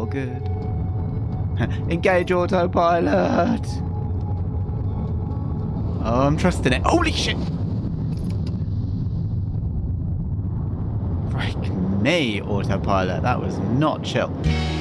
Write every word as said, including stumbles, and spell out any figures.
good. Engage autopilot. Oh, I'm trusting it. Holy shit! Freak me, autopilot. That was not chill.